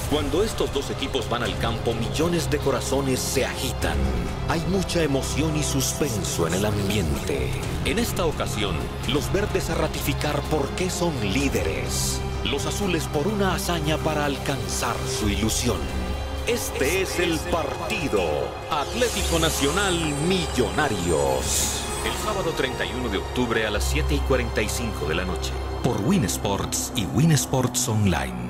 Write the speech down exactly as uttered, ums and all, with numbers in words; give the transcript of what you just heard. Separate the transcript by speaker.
Speaker 1: Cuando estos dos equipos van al campo, millones de corazones se agitan. Hay mucha emoción y suspenso en el ambiente. En esta ocasión, los verdes a ratificar por qué son líderes. Los azules por una hazaña para alcanzar su ilusión. Este es el partido Atlético Nacional Millonarios. El sábado treinta y uno de octubre a las siete y cuarenta y cinco de la noche. Por Win Sports y Win Sports Online.